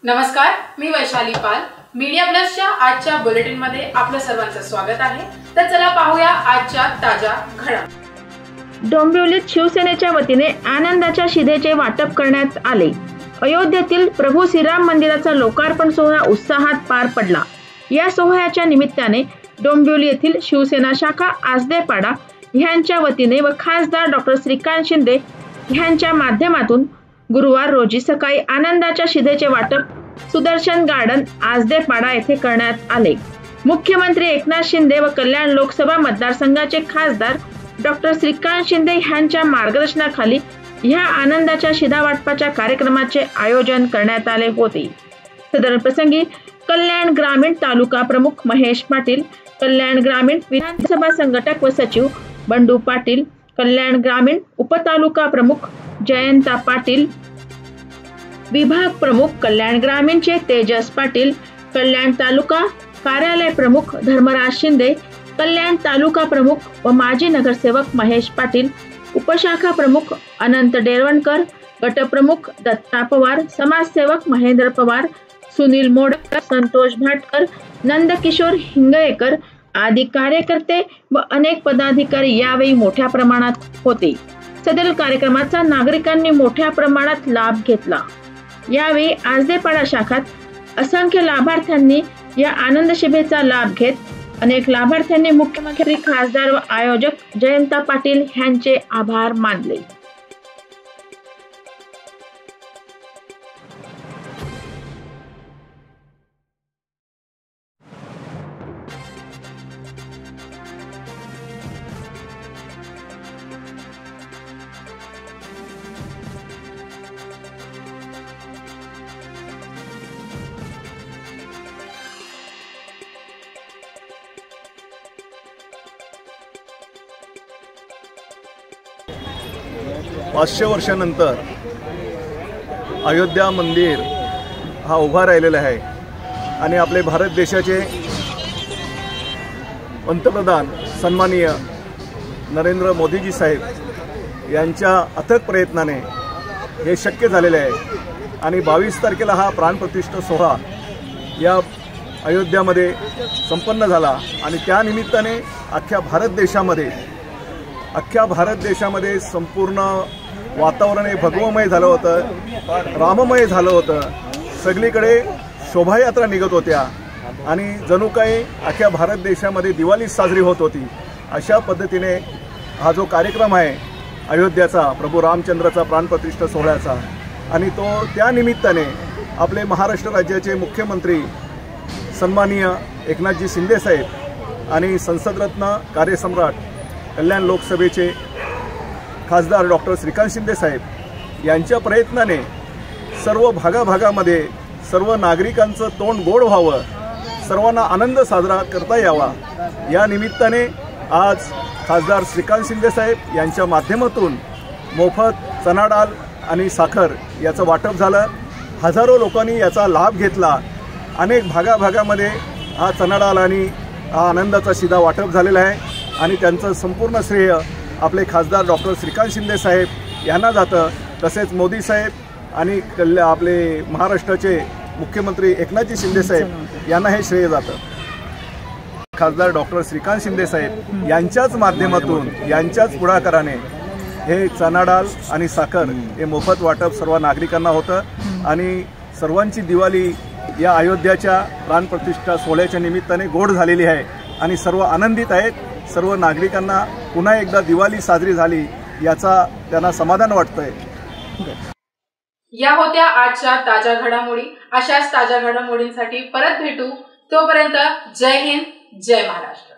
नमस्कार, मी वैशाली पाल. मीडिया प्लसच्या आजच्या बुलेटिन मध्ये आपलं सर्वांचं स्वागत आहे. तर चला पाहूया आजच्या ताज्या घडामोडी. डोंबिवलीत शिवसेनेच्या वतीने आनंदाच्या शिधेचे वाटप करण्यात आले. अयोध्येतील प्रभू श्रीराम मंदिराचा लोकार्पण सोहळा उत्साहात पार पडला. या सोहळ्याच्या निमित्ताने डोंबिवली येथील शिवसेना शाखा आजदेपाडा ह्यांच्या वतीने व खासदार डॉक्टर श्रीकांत शिंदे ह्यांच्या माध्यमातून गुरुवार रोजी सकाळी आनंदाच्या शिधेचे वाटप सुदर्शन गार्डन आजदेपाडा येथे करण्यात आले. मुख्यमंत्री एकनाथ शिंदे व कल्याण लोकसभा मतदारसंघाचे खासदार डॉक्टर श्रीकांत शिंदे ह्यांच्या मार्गदर्शनाखाली ह्या आनंदाच्या शिधा वाटपाच्या कार्यक्रमाचे आयोजन करण्यात आले होते. सदर प्रसंगी कल्याण ग्रामीण तालुका प्रमुख महेश पाटील, कल्याण ग्रामीण विधानसभा संघटक व सचिव बंडू पाटील, कल्याण ग्रामीण उपतालुका प्रमुख जयंता पाटील, विभाग प्रमुख कल्याण ग्रामीणचे तेजस पाटील, कल्याण तालुका कार्यालय प्रमुख धर्मराज शिंदे, कल्याण तालुका प्रमुख व माजी नगरसेवक महेश पाटील, उपशाखा प्रमुख अनंत डेरवणकर, गटप्रमुख दत्ता पवार, समाजसेवक महेंद्र पवार, सुनील मोडकर, संतोष भाटकर, नंदकिशोर हिंगळेकर आदी कार्यकर्ते व अनेक पदाधिकारी यावेळी मोठ्या प्रमाणात होते. सदर कार्यक्रमाचा नागरिकांनी मोठ्या प्रमाणात लाभ घेतला. यावेळी आजदेपाडा शाखात असंख्य लाभार्थ्यांनी या आनंद शिधेचा लाभ घेत अनेक लाभार्थ्यांनी मुख्यमंत्री, खासदार व आयोजक जयंता पाटील यांचे आभार मानले. पाचशे वर्षानंतर अयोध्या मंदिर हा उभा राहिलेला आहे आणि आपले भारत देशाचे पंतप्रधान सन्माननीय नरेंद्र मोदीजी साहेब यांच्या अथक प्रयत्नाने हे शक्य झालेले आहे. आणि 22 तारखेला हा प्राणप्रतिष्ठा सोहळा या अयोध्यामध्ये संपन्न झाला आणि त्यानिमित्ताने अख्ख्या भारत देशामध्ये संपूर्ण वातावरण हे भगवमय झालं होतं, राममय झालं होतं. सगळीकडे शोभायात्रा निघत होत्या आणि जणू काही अख्ख्या भारत देशामध्ये दिवाळी साजरी होत होती. अशा पद्धतीने हा जो कार्यक्रम आहे अयोध्याचा प्रभू रामचंद्राचा प्राणप्रतिष्ठा सोहळ्याचा, आणि तो त्यानिमित्ताने आपले महाराष्ट्र राज्याचे मुख्यमंत्री सन्माननीय एकनाथजी शिंदे साहेब आणि संसदरत्न कार्यसम्राट कल्याण लोकसभेचे खासदार डॉक्टर श्रीकांत शिंदे साहेब यांच्या प्रयत्नाने सर्व भागाभागामध्ये सर्व नागरिकांचं तोंड गोड व्हावं, सर्वांना आनंद साजरा करता यावा, या निमित्ताने आज खासदार श्रीकांत शिंदे साहेब यांच्या माध्यमातून मोफत चणा डाळ आणि साखर याचं वाटप झालं. हजारो लोकांनी याचा लाभ घेतला. अनेक भागाभागामध्ये हा चणा डाळ आणि हा आनंदाचा शिधा वाटप झालेला आहे आणि त्यांचं संपूर्ण श्रेय आपले खासदार डॉक्टर श्रीकांत शिंदे साहेब यांना जातं. तसेच मोदी साहेब आणि आपले महाराष्ट्राचे मुख्यमंत्री एकनाथजी शिंदे साहेब यांना हे श्रेय जातं. खासदार डॉक्टर श्रीकांत शिंदे साहेब यांच्याच माध्यमातून, यांच्याच पुढाकाराने हे चणा डाळ आणि साखर हे मोफत वाटप सर्व नागरिकांना होतं आणि सर्वांची दिवाळी या अयोध्याच्या प्राणप्रतिष्ठा सोहळ्याच्या निमित्ताने गोड झालेली आहे आणि सर्व आनंदित आहेत. सर्व नागरिकांना पुन्हा एकदा दिवाळी साजरी झाली याचा त्यांना समाधान वाटतंय. या होत्या आजच्या ताज्या घडामोडी. अशाच ताज्या घडामोडींसाठी परत भेटू. तोपर्यंत जय हिंद, जय महाराष्ट्र.